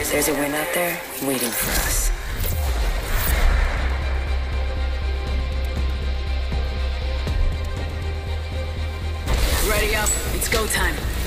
There's a win out there waiting for us. Ready up. It's go time.